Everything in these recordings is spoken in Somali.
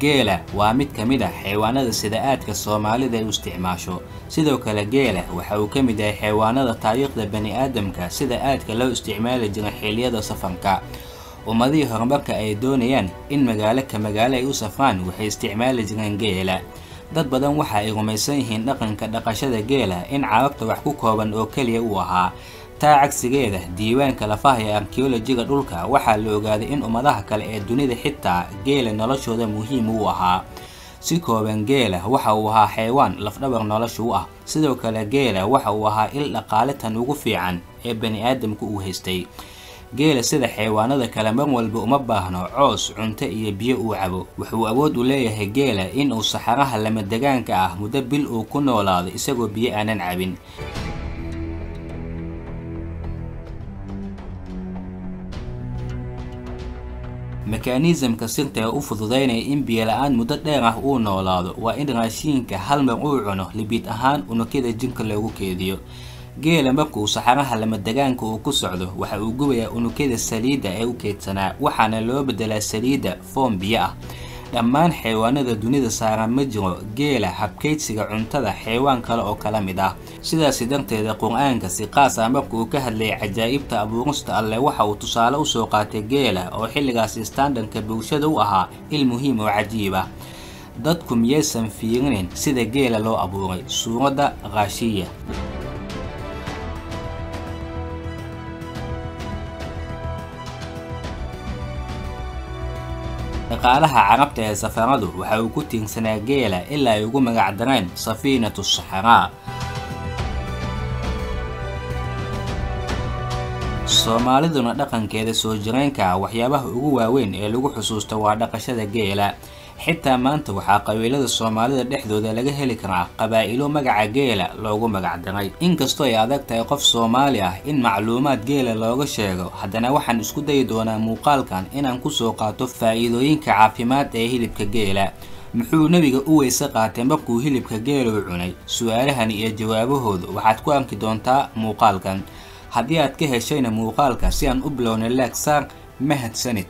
geela waa mid ka mid ah xayawaanada sida aadka Soomaalida ay u isticmaasho. sidoo kale geela waxa uu ka mid yahay xayawaanada taariikhda bani'aadamka sida aadka loo isticmaali jiray xilliyada safarka. ummadihii horumarka ay doonayaan in magaalo ka magaalo ay u safraan waxay isticmaali jireen geela. dad badan waxa ay rumaysan yihiin dhaqanka dhaqashada geela in carabta wax ku kooban oo kaliya uu ahaa. taa cagsigeeda, diiwaanka lafaha ee archaeology-ga dhulka waxaa la ogaaday in ummadaha kale ee dunida xitaa geela noloshooda muhiim u ahaa. si kooban geela waxa uu ahaa xayawaan lafdhabar nolosha u ah. sidoo kale geela waxa uu ahaa il dhaqaale tan ugu fiican ee bani'aadamku uu haystay. geela sida xayawaanada kale mar walba uma baahno coos, cunto iyo biyo uu cabo. wuxuu awood u leeyahay geela in uu saxaraha lama degaanka ah muddo bil uu ku noolaado isagoo biyo aanan cabin. mekanismka sirta ee u fududeynaya in biyo la'aan muddo dheer ah uu noolaado waa in raashinka hal mar uu cuno libid ahaan unugyada jirka loogu keediyo. geela marka uu saxaraha lama degaanka uu ku socdo waxa uu gubayaa unugyada saliidda ee u keedsanaa waxaana loo bedelaa saliidda foom biyo ah. dhammaan xayawaanada dunida saaran ma jiro geela habkaydsiga cuntada xayawaan kale oo kala mid ah. sidaas darteeda qur'aanka si qaas ah marka uu ka hadlayay cajaa'ibta abuurista alle waxa uu tusaale u soo qaatay geela oo xilligaas standardka bulshada u ahaa il muhiim oo cajiib ah. dadku miyaysan fiirinin sida geela loo abuuray? suuradda Ghaashiya. dhaqaalaha carabta ee safaradu waxa uu ku tiirsanaa geela ilaa ay ugu magac dareen safiinatu saxaraa. Soomaaliduna dhaqankeeda soo jireenka waxyaabaha ugu waaweyn ee lagu xusuusto waa dhaqashada geela. xitaa maanta waxaa qabiilada Soomaalida dhexdooda laga heli karaa qabaa'ilo magaca geela loogu magac daray. inkastoo ay adag tahay qof Soomaali ah in macluumaad geela looga sheego, haddana waxaan isku dayi doonaa muuqaalkan inaan ku soo qaato faa'iidooyinka caafimaad ee hilibka geela. muxuu nabiga u weyse qaatay markuu hilibka geela u cunay? su'aalahan iyo jawaabahooda waxaad ku arki doontaa muuqaalkan. haddii aad ka heshayna muuqaalka si aan u bilowno like saar, mahadsanid.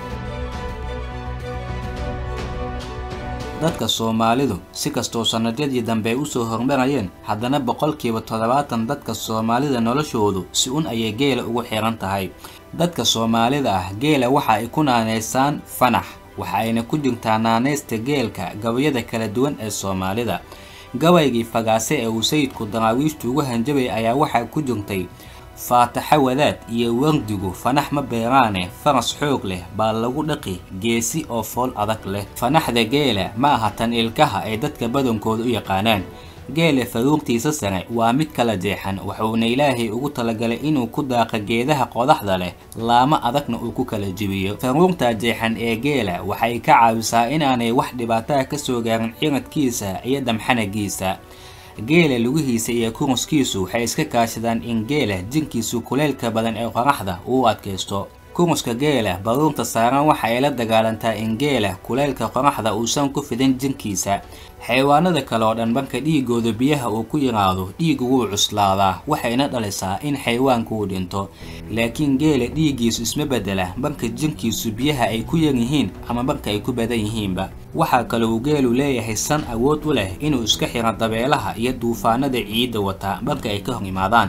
dadka Soomaalidu si kastoo sanadyadii dambe u soo hormarayeen, haddana boqolkiiba 70 dadka Soomaalida noloshoodu si un ayay geela ugu xiran tahay. dadka Soomaalida ah geela waxa ay ku naaneysaan fanax, waxa ayna ku jirtaa naaneysta geelka gabayada kala duwan ee Soomaalida. gabaygii fagaase ee uu sayidku daraawiishtu ugu hanjabay ayaa waxa ku jirtay faataxa wadaad iyo wardigu fanax ma beeraane, faras xoog leh baa lagu dhaqi, geesi oo fool adag leh. fanaxda geela ma aha tan ilkaha ay dadka badankooda u yaqaanaan. geela faruurtiisa sare waa mid kala jeexan, wuxuuna Ilaahay ugu talagalay inuu ku daaqo geedaha qodaxda leh, laama adagna uu ku kala jibiyo. faruurta jeexan ee geela waxay ka caawisaa inaanay wax dhibaato ka soo gaarin ciridkiisa iyo damxanagiisa. geela lugihiisa iyo kuruskiisu waxay iska kaashadaan in geela jinkiisu kuleylka badan ee qoraxda uu adkaysto. kuruska geela baruurta saaran waxa ay la dagaalantaa in geela kuleylka qoraxda uusan ku fidin jinkiisa. xayawaanada kale oo dhan marka dhiigooda biyaha uu ku yiraahdo dhiigu wuu cuslaadaa, waxayna dhalisaa in xayawaanku uu dhinto. laakiin geela dhiigiisu isma bedela marka jinkiisu biyaha ay ku yar yihiin ama marka ay ku badan yihiinba. waxaa kale uu geelu leeyahay san awood u leh inuu iska xiro dabeelaha iyo duufaanada ciidda wata marka ay ka hor yimaadaan.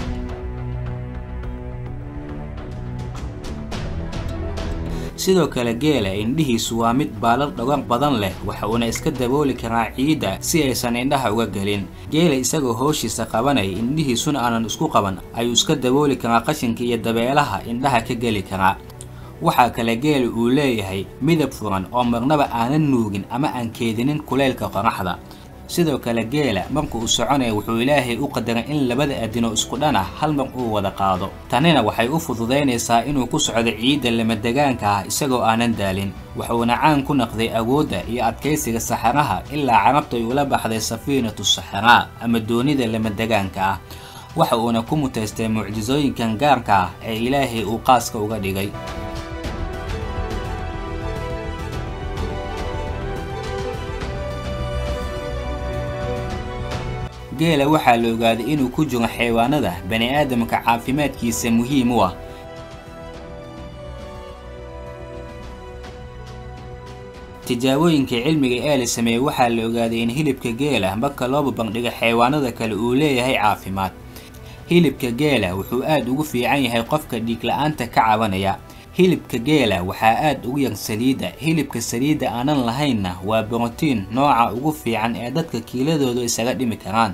sidoo kale geela indhihiisu waa mid baalal dhagar badan leh, waxa uuna iska dabooli karaa ciidda si aysan indhaha uga gelin. geela isagoo howshiisa qabanaya indhihiisuna aanan isku qaban ayuu iska dabooli karaa qashinka iyo dabeelaha indhaha ka geli karaa. waxaa kale geela uu leeyahay midab furan oo marnaba aanan nuugin ama aan keedinin kuleylka qoraxda. sidoo kale geela marka uu soconayo wuxuu Ilaahay u qadaray in labada adino isku dhan ah hal mar uu wada qaado. tanina waxay u fududeynaysaa inuu ku socdo ciidda lama degaanka ah isagoo aanan daalin. wuxuuna caan ku noqday awoodda iyo adkaysiga saxaraha ilaa carabta ay ula baxday safiinatu saxaraa ama doonida lama degaanka ah. waxa uuna ku mutaystay mucjisooyinkan gaarka ah ee Ilaahay uu qaaska uga dhigay. geela waxaa la ogaaday inuu ku jiro xayawaanada bani'aadamka caafimaadkiisa muhiim u ah. tijaabooyinka cilmiga ee la sameeyay waxaa la ogaaday in hilibka geela marka loo bandhigo xayawaanada kale uu leeyahay caafimaad. hilibka geela wuxuu aad ugu fiican yahay qofka dhiig la'aanta ka cabanaya. hilibka geela waxaa aad ugu yar saliidda. hilibka saliidda aanan lahaynna waa borotiin nooca ugu fiican ee dadka kiiladooda isaga dhimi karaan.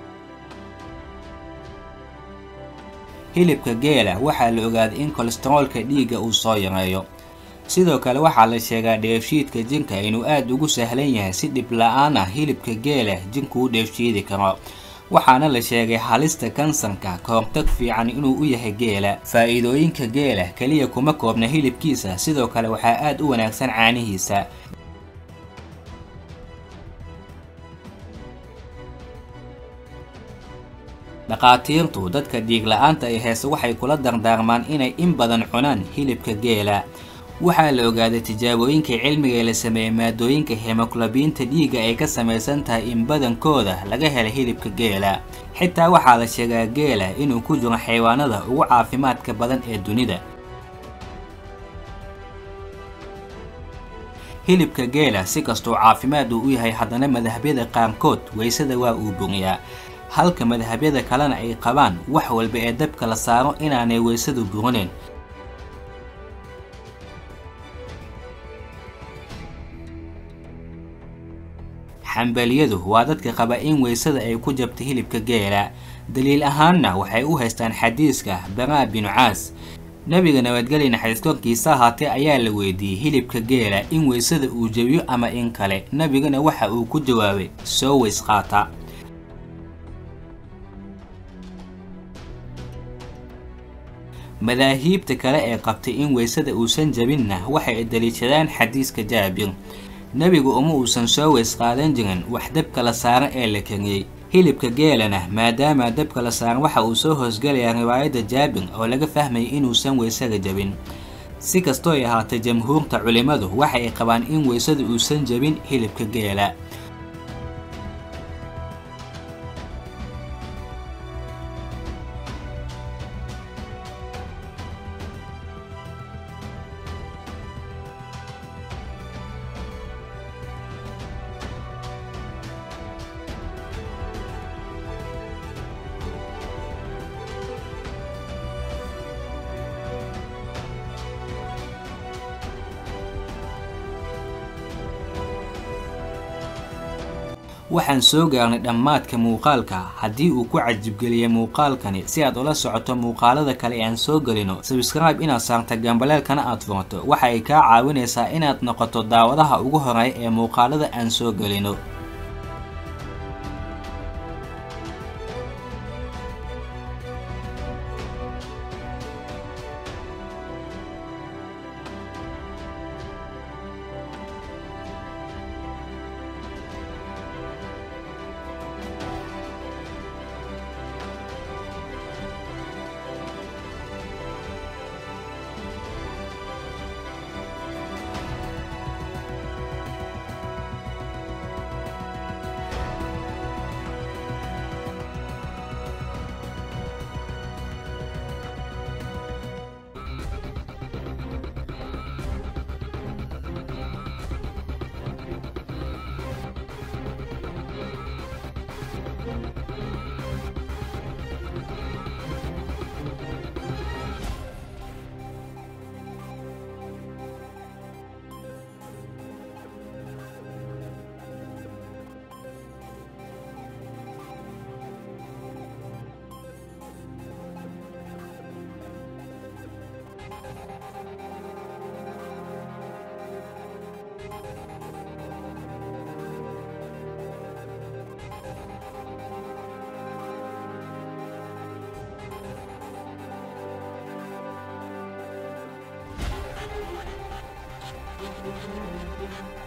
hilibka geela waxaa la ogaaday in kolestaroolka dhiigga uu soo yareeyo. sidoo kale waxaa la sheegaa dheefshiidka jinka inuu aad ugu sahlan yahay si dhib la'aan ah hilibka geela jinku u dheefshiidi karo. waxaana la sheegay halista kansarka ka hortag fiican inuu u yahay geela. faa'iidooyinka geela kaliya kuma koobna hilibkiisa, sidoo kale waxaa aad u wanaagsan caanihiisa. dhaqaatiirtu dadka dhiig la'aanta ay hayso waxay kula dardaarmaan inay in badan cunaan hilibka geela. waxaa la ogaaday tijaabooyinka cilmiga la sameeyay maadooyinka hemoglobinta dhiigga ay ka samaysan tahay in badankooda laga helay hilibka geela. xitaa waxaa la sheegaa geela inuu ku jiro xayawaanada ugu caafimaadka badan ee dunida. hilibka geela si kastoo caafimaad uu u yahay, haddana madhabyada qaarkood weysada waa uu buriyaa, halka madhabyada kalena ay qabaan wax walba ee dabka la saaro inaanay weysadu burinin. xambaliyadu waa dadka qaba in weysada ay ku jabto hilibka geela. daliil ahaanna waxay u haystaan xadiiska Baraa bin Caas. nabiga nabadgelyo naxariis korkiisa ahaatee ayaa la weydiiyey hilibka geela in weysada uu jabiyo ama in kale. nabigana waxa uu ku jawaabay soo weys qaata. madaahiibta kale ee qabtay in weysada uusan jabinna waxay daliishadaan xadiiska Jaabir. nabigu uma uusan soo weys qaadan jirin wax dabka la saaran ee la kariyey. hilibka geelana maadaama dabka la saaran waxa uu soo hoosgalayaa riwaayadda Jaabir oo laga fahmayay inuusan weysada jabin. si kastoo ay ahaatee jamhuurta culimadu waxa ay qabaan in weysada uusan jabin hilibka geela. waxaan soo gaarnay dhammaadka muuqaalka. haddii uu ku cajibgeliyay muuqaalkani, si aad ula socoto muuqaalada kale ee aan soo gelino, subscribe inaad saarta gambaleelkana aad furato. waxa ay kaa caawinaysaa inaad noqoto daawadaha ugu horeeya ee muuqaalada aan soo gelino. Thank you.